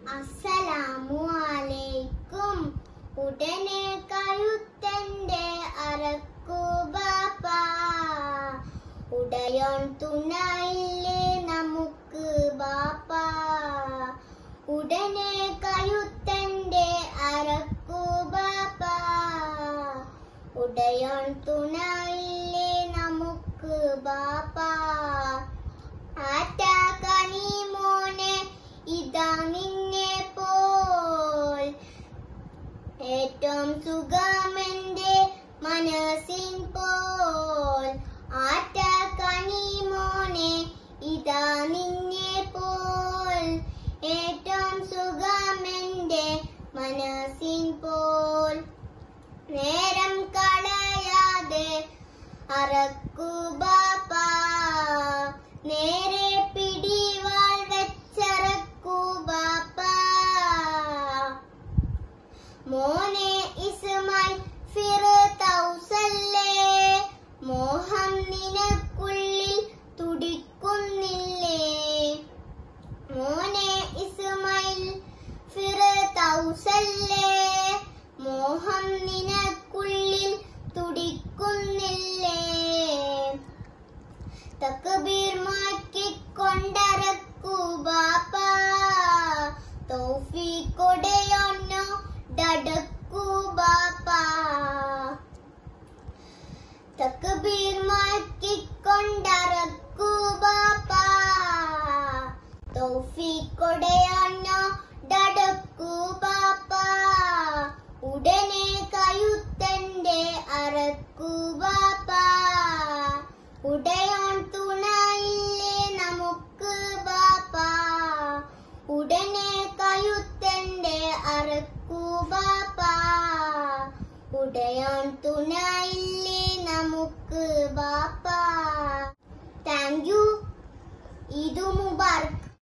അസ്സലാമു അലൈക്കും. ഉടനെ കഴുത്തന്റെ അറക്കൂ ബാപ്പാ, ഉടയോൻ തുണയില്ലേ നമുക്ക് ബാപ്പാ. ഉടനെ കഴുത്തന്റെ അറക്കൂ ബാപ്പാ, ഉടയോൻ തുണയില്ലേ നമുക്ക് ബാപ്പാ. ആറ്റാകനി മോനെ ഇതാ നിന്നെ പോൽ, ഏറ്റവും സുഖമെന്റെ മനസ്സിൻ പോൽ. ആറ്റാകനി മോനെ ഇതാ നിന്നെ പോൽ, ഏറ്റവും സുഖമെന്റെ മനസ്സിൻ പോൽ. നേരം കളയാതെ അറക്കൂ ബാപ്പാ, നേരെ പിടിവാൾ വെച്ചറക്കൂ ബാപ്പാ. മോനെ ഇസ്മായിൽ ഫിർദൗസല്ലേ, മോഹം നിനക്കുള്ളിൽ തുടിക്കുന്നില്ലേ. മോനെ ഇസ്മായിൽ ഫിർദൗസല്ലേ, മോഹം നിനക്കുള്ളിൽ തുടിക്കുന്നില്ലേ. തക്ബീർ മാറ്റിക്കൊണ്ടറക്കൂ ബാപ്പാ, തൗഫീഖോടെയൊന്നു ഡടക്കൂ ബാപ്പാ. തക്ബീർ മാറ്റിക്കൊണ്ടറക്കൂ ബാപ്പാ, തൗഫീഖോടെയൊന്നു ഡടക്കൂ ബാപ്പാ. ഉടനെ കഴുത്തന്റെ അറക്കൂ ബാപ്പാ, ഉടയോൻ തുണയില്ലേ നമുക്ക് ബാപ്പാ. ഉടനെ കഴുത്തന്റെ അറക്കൂ ബാപ്പാ, ഉടയോൻ തുണയില്ലേ നമുക്ക് ബാപ്പാ. Thank you. ഈദ് മുബാറക്.